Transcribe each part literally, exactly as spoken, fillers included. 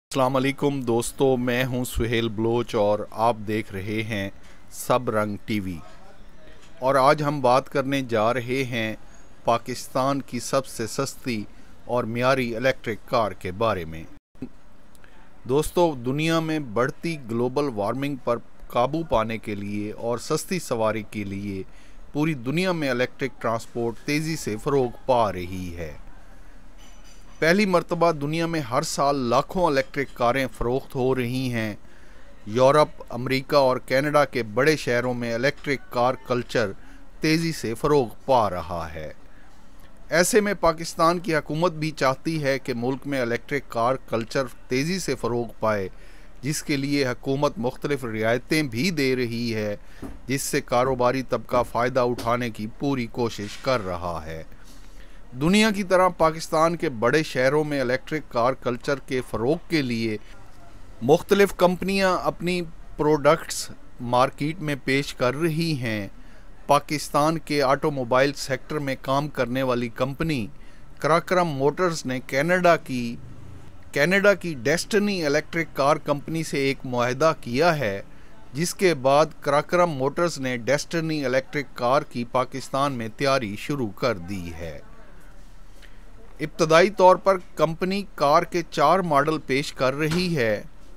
अस्सलाम वालेकुम दोस्तों, मैं हूं सुहेल बलोच और आप देख रहे हैं सब रंग टीवी। और आज हम बात करने जा रहे हैं पाकिस्तान की सबसे सस्ती और मियारी इलेक्ट्रिक कार के बारे में। दोस्तों, दुनिया में बढ़ती ग्लोबल वार्मिंग पर काबू पाने के लिए और सस्ती सवारी के लिए पूरी दुनिया में इलेक्ट्रिक ट्रांसपोर्ट तेज़ी से फ़रोग़ पा रही है। पहली मर्तबा दुनिया में हर साल लाखों इलेक्ट्रिक कारें फ़रोख्त हो रही हैं। यूरोप, अमेरिका और कनाडा के बड़े शहरों में इलेक्ट्रिक कार कल्चर तेज़ी से फ़रोग़ पा रहा है। ऐसे में पाकिस्तान की हुकूमत भी चाहती है कि मुल्क में इलेक्ट्रिक कार कल्चर तेज़ी से फ़रोग़ पाए, जिसके लिए हुकूमत मुख्तलिफ़ रियायतें भी दे रही है, जिससे कारोबारी तबका फ़ायदा उठाने की पूरी कोशिश कर रहा है। दुनिया की तरह पाकिस्तान के बड़े शहरों में इलेक्ट्रिक कार कल्चर के फ़रोग़ के लिए मुख्तलिफ़ कंपनियां अपनी प्रोडक्ट्स मार्केट में पेश कर रही हैं। पाकिस्तान के ऑटोमोबाइल सेक्टर में काम करने वाली कंपनी कराक्रम मोटर्स ने कनाडा की कनाडा की डेस्टिनी इलेक्ट्रिक कार कंपनी से एक मुआहदा किया है, जिसके बाद कराक्रम मोटर्स ने डेस्टिनी इलेक्ट्रिक कार की पाकिस्तान में तैयारी शुरू कर दी है। इब्तदाई तौर पर कंपनी कार के चार मॉडल पेश कर रही है,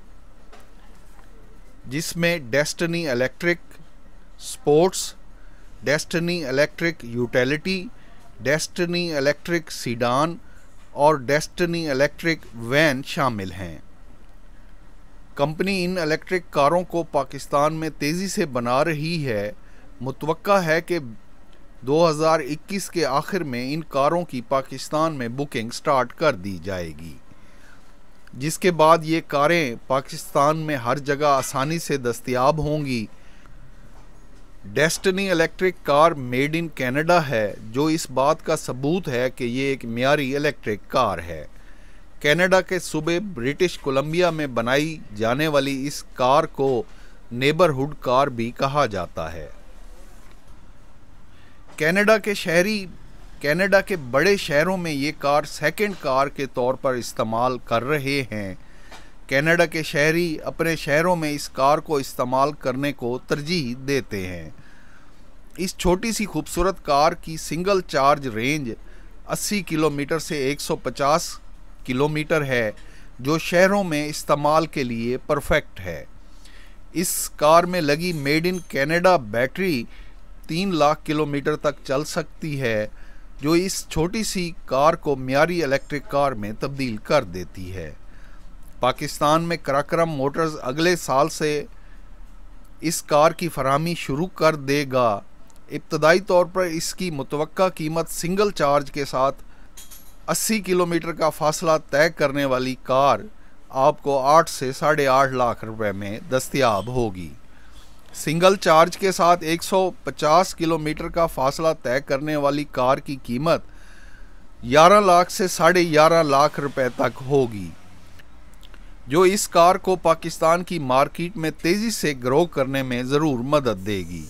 जिसमें Destiny electric sports, Destiny electric utility, Destiny electric sedan और डेस्टिनी इलेक्ट्रिक वैन शामिल हैं। कंपनी इन इलेक्ट्रिक कारों को पाकिस्तान में तेज़ी से बना रही है। मुतवक्का है कि दो हज़ार इक्कीस के आखिर में इन कारों की पाकिस्तान में बुकिंग स्टार्ट कर दी जाएगी, जिसके बाद ये कारें पाकिस्तान में हर जगह आसानी से दस्तयाब होंगी। Destiny electric car made in Canada है, जो इस बात का सबूत है कि ये एक मियारी इलेक्ट्रिक कार है। कनाडा के सूबे ब्रिटिश कोलंबिया में बनाई जाने वाली इस कार को नेबरहुड कार भी कहा जाता है। कनाडा के शहरी कनाडा के बड़े शहरों में ये कार सेकंड कार के तौर पर इस्तेमाल कर रहे हैं। कनाडा के शहरी अपने शहरों में इस कार को इस्तेमाल करने को तरजीह देते हैं। इस छोटी सी खूबसूरत कार की सिंगल चार्ज रेंज अस्सी किलोमीटर से एक सौ पचास किलोमीटर है, जो शहरों में इस्तेमाल के लिए परफेक्ट है। इस कार में लगी मेड इन कनाडा बैटरी तीन लाख किलोमीटर तक चल सकती है, जो इस छोटी सी कार को मियारी इलेक्ट्रिक कार में तब्दील कर देती है। पाकिस्तान में कराक्रम मोटर्स अगले साल से इस कार की फराहमी शुरू कर देगा। इब्तदाई तौर पर इसकी मुतवक्का कीमत सिंगल चार्ज के साथ अस्सी किलोमीटर का फासला तय करने वाली कार आपको आठ से साढ़े आठ लाख रुपए में दस्तयाब होगी। सिंगल चार्ज के साथ एक सौ पचास किलोमीटर का फासला तय करने वाली कार की कीमत ग्यारह लाख से साढ़े ग्यारह लाख रुपए तक होगी, जो इस कार को पाकिस्तान की मार्केट में तेज़ी से ग्रो करने में ज़रूर मदद देगी।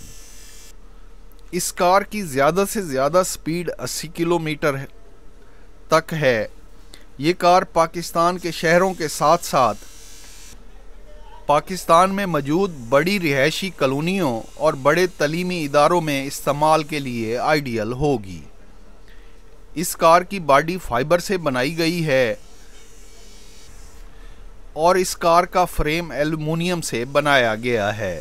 इस कार की ज़्यादा से ज़्यादा स्पीड अस्सी किलोमीटर तक है। ये कार पाकिस्तान के शहरों के साथ साथ पाकिस्तान में मौजूद बड़ी रिहायशी कॉलोनियों और बड़े तलीमी इदारों में इस्तेमाल के लिए आइडियल होगी। इस कार की बॉडी फाइबर से बनाई गई है और इस कार का फ्रेम एल्युमिनियम से बनाया गया है,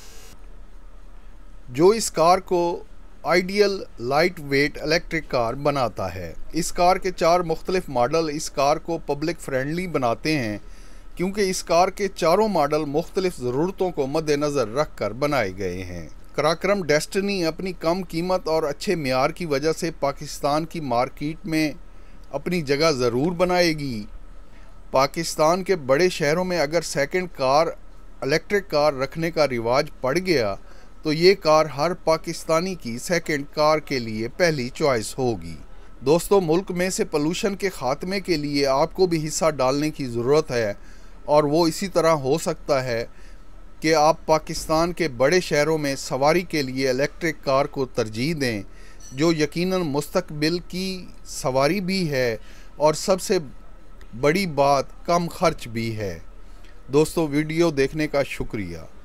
जो इस कार को ideal light weight electric car बनाता है। इस कार के चार मुख्तलिफ मॉडल इस कार को पब्लिक फ्रेंडली बनाते हैं, क्योंकि इस कार के चारों मॉडल मुख्तलिफ ज़रूरतों को मद्देनज़र रख कर बनाए गए हैं। कराक्रम डेस्टिनी अपनी कम कीमत और अच्छे मियार की वजह से पाकिस्तान की मार्केट में अपनी जगह ज़रूर बनाएगी। पाकिस्तान के बड़े शहरों में अगर सेकंड कार इलेक्ट्रिक कार रखने का रिवाज पड़ गया, तो ये कार हर पाकिस्तानी की सेकंड कार के लिए पहली चॉइस होगी। दोस्तों, मुल्क में से पोल्यूशन के ख़ात्मे के लिए आपको भी हिस्सा डालने की ज़रूरत है, और वो इसी तरह हो सकता है कि आप पाकिस्तान के बड़े शहरों में सवारी के लिए इलेक्ट्रिक कार को तरजीह दें, जो यकीनन मुस्तकबिल की सवारी भी है और सबसे بڑی بات کم خرچ بھی ہے۔ دوستو ویڈیو دیکھنے کا شکریہ۔